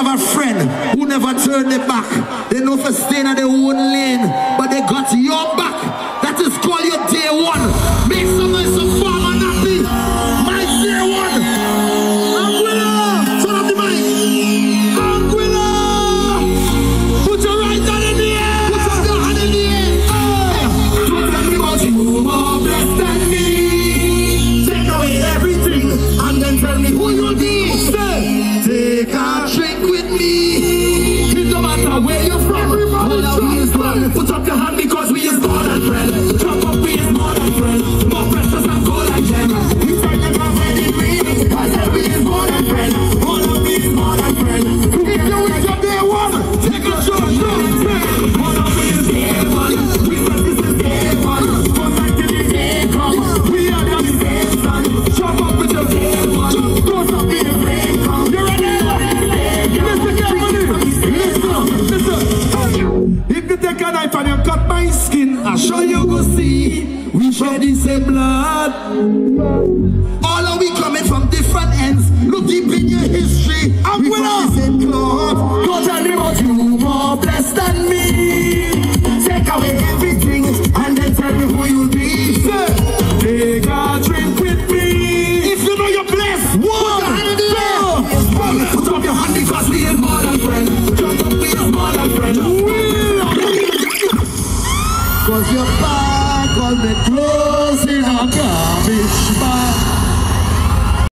have a friend who never turned their back. They know for staying at their own lane, but they got your back. That is called your day one. Make some noise so far and happy. My day one. Anguilla, turn up the mic. Anguilla, put your right hand in the air. Put your hand in the air. Don't tell me about you more blessed than me. Take away everything and then tell me who you be. Take a drink with me. It don't matter where you're from. All of we is one. Put up your hand because we is more than friends. Drop up, we is more than friends. More precious and gold like gems. We fight like a ready green. I said we is more than friends. All of we is more than friends. If you wish your day one, take a shot. All of we is day one. We said this is day one. Come back to the day come. We are the same son. Jump up with your day one. Close up in the rain come. You ready? Listen carefully. Listen. If you take a knife and you cut my skin, I sure you go see we shed the same blood.